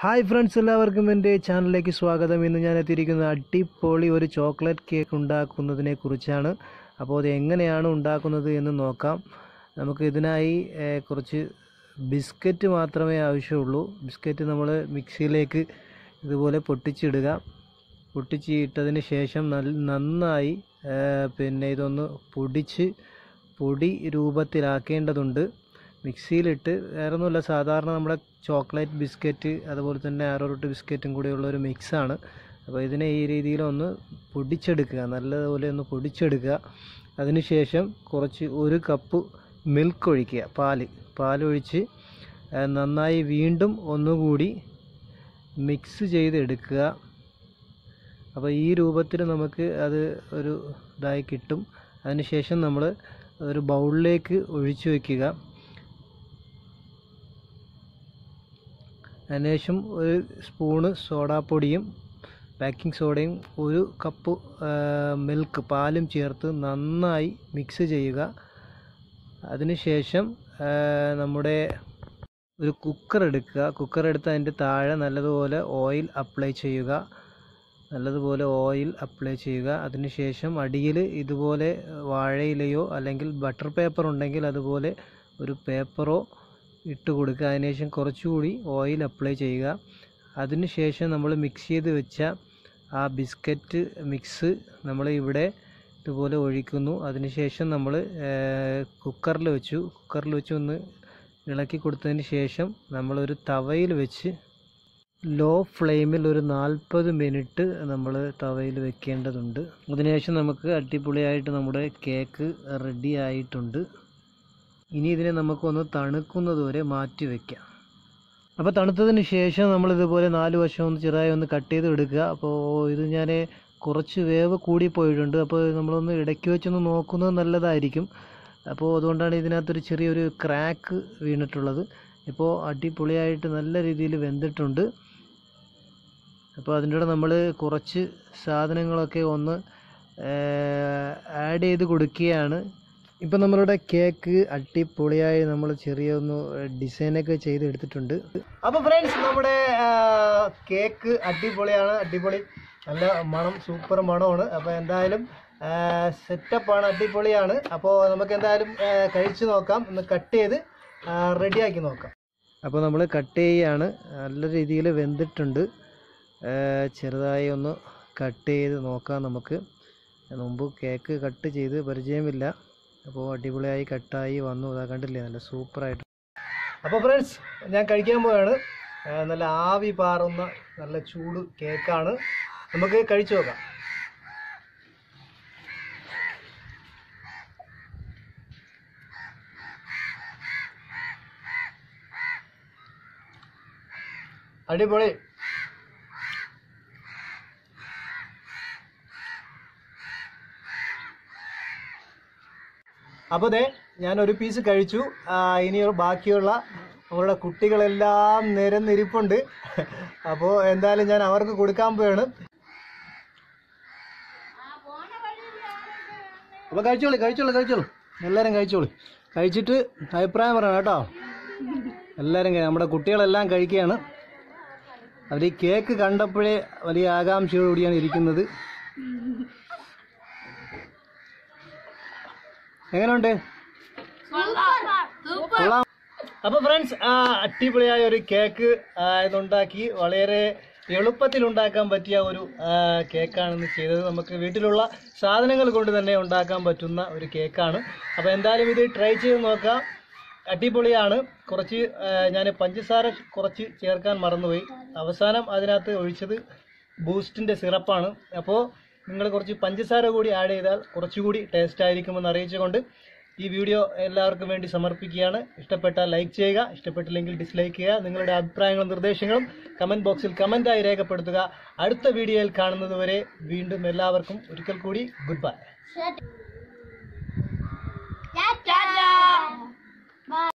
Hi friends, എല്ലാവർക്കും എൻ്റെ ചാനലിലേക്ക് സ്വാഗതം. ഇന്ന് ഞാൻ എത്തിയിരിക്കുന്നത് അടിപൊളി ഒരു ചോക്ലേറ്റ് കേക്ക് ഉണ്ടാക്കുന്നതിനെ കുറിച്ചാണ്. അപ്പോൾ അത് എങ്ങനെയാണ് ഉണ്ടാക്കുന്നത് എന്ന് നോക്കാം. നമുക്ക് ഇതിനായി കുറച്ച് ബിസ്ക്കറ്റ് മാത്രമേ ആവശ്യമുള്ളൂ. ബിസ്ക്കറ്റ് നമ്മൾ മിക്സിയിലേക്ക് ഇതുപോലെ പൊട്ടിച്ചിടുക. പൊട്ടിച്ചിട്ടതിന് ശേഷം നന്നായി ഇതൊന്ന് പൊടി രൂപത്തിലാക്കേണ്ടതുണ്ട്. മിക്സിയിലിട്ട് വേറൊന്നുമില്ല, സാധാരണ നമ്മുടെ ചോക്ലേറ്റ് ബിസ്ക്കറ്റ് അതുപോലെ തന്നെ ആരോറൂട്ട് ബിസ്ക്കറ്റും കൂടെയുള്ള ഒരു മിക്സാണ്. അപ്പോൾ ഇതിനെ ഈ രീതിയിലൊന്ന് പൊടിച്ചെടുക്കുക, നല്ലതുപോലെ ഒന്ന് പൊടിച്ചെടുക്കുക. അതിനുശേഷം ഒരു കപ്പ് മിൽക്ക് ഒഴിക്കുക, പാലൊഴിച്ച് നന്നായി വീണ്ടും ഒന്നുകൂടി മിക്സ് ചെയ്തെടുക്കുക. അപ്പോൾ ഈ രൂപത്തിൽ നമുക്ക് അത് ഒരു ഇതായി കിട്ടും. അതിനുശേഷം നമ്മൾ ഒരു ബൗളിലേക്ക് ഒഴിച്ചു വയ്ക്കുക. അതിനുശേഷം ഒരു സ്പൂണ് സോഡാപ്പൊടിയും ബേക്കിംഗ് സോഡയും ഒരു കപ്പ് പാലും ചേർത്ത് നന്നായി മിക്സ് ചെയ്യുക. അതിനുശേഷം നമ്മുടെ ഒരു കുക്കർ എടുത്ത് അതിൻ്റെ താഴെ നല്ലതുപോലെ ഓയിൽ അപ്ലൈ ചെയ്യുക. അതിനുശേഷം അടിയിൽ ഇതുപോലെ വാഴയിലയോ അല്ലെങ്കിൽ ബട്ടർ പേപ്പർ ഉണ്ടെങ്കിൽ അതുപോലെ ഒരു പേപ്പറോ ഇട്ട് കൊടുക്കുക. അതിനുശേഷം കുറച്ചുകൂടി ഓയിൽ അപ്ലൈ ചെയ്യുക. അതിനുശേഷം നമ്മൾ മിക്സ് ചെയ്ത് വെച്ച ആ ബിസ്ക്കറ്റ് മിക്സ് നമ്മൾ ഇവിടെ ഇതുപോലെ ഒഴിക്കുന്നു. അതിനുശേഷം നമ്മൾ കുക്കറിൽ വെച്ച് ഒന്ന് ഇളക്കി കൊടുത്തതിന് ശേഷം നമ്മളൊരു തവയിൽ വെച്ച് ലോ ഫ്ലെയിമിൽ ഒരു 40 മിനിറ്റ് നമ്മൾ തവയിൽ വെക്കേണ്ടതുണ്ട്. അതിനുശേഷം നമുക്ക് അടിപൊളിയായിട്ട് നമ്മുടെ കേക്ക് റെഡി ആയിട്ടുണ്ട്. ഇനി ഇതിനെ നമുക്കൊന്ന് തണുക്കുന്നത് വരെ മാറ്റി വയ്ക്കാം. അപ്പോൾ തണുത്തതിന് ശേഷം നമ്മളിതുപോലെ 4 വശം ഒന്ന് ചെറുതായി ഒന്ന് കട്ട് ചെയ്ത് എടുക്കുക. അപ്പോൾ ഇത് ഞാൻ കുറച്ച് വേവ് കൂടിപ്പോയിട്ടുണ്ട്. അപ്പോൾ നമ്മളൊന്ന് ഇടയ്ക്ക് വെച്ചൊന്ന് നോക്കുന്നത് നല്ലതായിരിക്കും. അപ്പോൾ അതുകൊണ്ടാണ് ഇതിനകത്തൊരു ചെറിയൊരു ക്രാക്ക് വീണിട്ടുള്ളത്. ഇപ്പോൾ അടിപൊളിയായിട്ട് നല്ല രീതിയിൽ വെന്തിട്ടുണ്ട്. അപ്പോൾ അതിൻ്റെ കൂടെ നമ്മൾ കുറച്ച് സാധനങ്ങളൊക്കെ ഒന്ന് ആഡ് ചെയ്ത് കൊടുക്കുകയാണ്. ഇപ്പം നമ്മളുടെ കേക്ക് അടിപൊളിയായി നമ്മൾ ചെറിയൊന്ന് ഡിസൈനൊക്കെ ചെയ്തെടുത്തിട്ടുണ്ട്. അപ്പോൾ ഫ്രണ്ട്സ്, നമ്മുടെ കേക്ക് അടിപൊളി നല്ല മണം, സൂപ്പർ മണമാണ്. അപ്പോൾ എന്തായാലും സെറ്റപ്പാണ്, അടിപൊളിയാണ്. അപ്പോൾ നമുക്ക് എന്തായാലും കഴിച്ച് നോക്കാം, ഒന്ന് കട്ട് ചെയ്ത് റെഡിയാക്കി നോക്കാം. അപ്പോൾ നമ്മൾ കട്ട് ചെയ്യുകയാണ്. നല്ല രീതിയിൽ വെന്തിട്ടുണ്ട്. ചെറുതായി ഒന്ന് കട്ട് ചെയ്ത് നോക്കാം. നമുക്ക് മുമ്പ് കേക്ക് കട്ട് ചെയ്ത് പരിചയമില്ല. അപ്പോൾ അടിപൊളിയായി കട്ടായി വന്നു. അതാ കണ്ടില്ലേ, നല്ല സൂപ്പറായിട്ട്. അപ്പോൾ ഫ്രണ്ട്സ്, ഞാൻ കഴിക്കാൻ പോവാണ്. നല്ല ആവി പാറുന്ന നല്ല ചൂട് കേക്കാണ്. നമുക്ക് കഴിച്ചു നോക്കാം. അടിപൊളി. അപ്പോൾ ഞാനൊരു പീസ് കഴിച്ചു. ഇനി ബാക്കിയുള്ള നമ്മളുടെ കുട്ടികളെല്ലാം നിരന്നിരിപ്പുണ്ട്. അപ്പോൾ എന്തായാലും ഞാൻ അവർക്ക് കൊടുക്കാൻ പോവാണ്. അപ്പോൾ കഴിച്ചോളൂ, എല്ലാവരും കഴിച്ചോളൂ. കഴിച്ചിട്ട് അഭിപ്രായം പറയണം കേട്ടോ. എല്ലാവരും നമ്മുടെ കുട്ടികളെല്ലാം കഴിക്കുകയാണ്. അവർ ഈ കേക്ക് കണ്ടപ്പോഴേ വലിയ ആകാംക്ഷയോടുകൂടിയാണ് ഇരിക്കുന്നത്. എങ്ങനെയുണ്ട്? അപ്പൊ ഫ്രണ്ട്സ്, അടിപൊളിയായ ഒരു കേക്ക് ഇതുണ്ടാക്കി. വളരെ എളുപ്പത്തിൽ ഉണ്ടാക്കാൻ പറ്റിയ ഒരു കേക്കാണ് ചെയ്തത്. നമുക്ക് വീട്ടിലുള്ള സാധനങ്ങൾ കൊണ്ട് തന്നെ ഉണ്ടാക്കാൻ പറ്റുന്ന ഒരു കേക്കാണ്. അപ്പോൾ എന്തായാലും ഇത് ട്രൈ ചെയ്ത് നോക്കാം. അടിപൊളിയാണ്. ഞാൻ പഞ്ചസാര കുറച്ച് ചേർക്കാൻ മറന്നുപോയി. അവസാനം അതിനകത്ത് ഒഴിച്ചത് ബൂസ്റ്റിൻ്റെ സിറപ്പാണ്. അപ്പോൾ നിങ്ങൾ കുറച്ച് പഞ്ചസാര കൂടി ആഡ് ചെയ്താൽ കുറച്ചുകൂടി ടേസ്റ്റ് ആയിരിക്കുമെന്ന് അറിയിച്ചുകൊണ്ട് ഈ വീഡിയോ എല്ലാവർക്കും വേണ്ടി സമർപ്പിക്കുകയാണ്. ഇഷ്ടപ്പെട്ടാൽ ലൈക്ക് ചെയ്യുക, ഇഷ്ടപ്പെട്ടില്ലെങ്കിൽ ഡിസ്ലൈക്ക് ചെയ്യുക. നിങ്ങളുടെ അഭിപ്രായങ്ങളും നിർദ്ദേശങ്ങളും കമൻറ്റ് ബോക്സിൽ കമൻറ്റായി രേഖപ്പെടുത്തുക. അടുത്ത വീഡിയോയിൽ കാണുന്നതുവരെ വീണ്ടും എല്ലാവർക്കും ഒരിക്കൽ കൂടി ഗുഡ് ബൈ.